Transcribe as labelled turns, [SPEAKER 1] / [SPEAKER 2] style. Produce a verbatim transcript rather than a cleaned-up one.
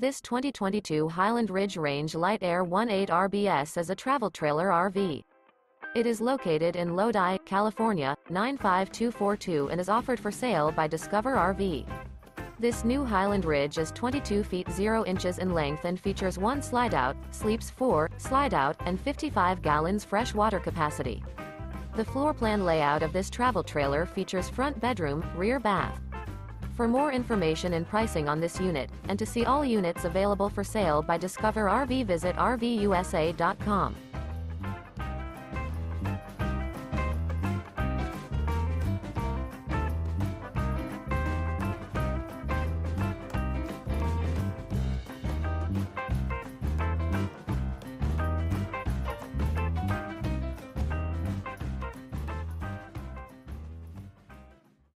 [SPEAKER 1] This twenty twenty-two Highland Ridge Range Lite Air eighteen R B S is a travel trailer R V. It is located in Lodi, California, nine five two four two and is offered for sale by Discover R V. This new Highland Ridge is twenty-two feet zero inches in length and features one Slideout, sleeps four, Slideout, and fifty-five gallons fresh water capacity. The floor plan layout of this travel trailer features front bedroom, rear bath. For more information and pricing on this unit, and to see all units available for sale by Discover R V, visit R V U S A dot com.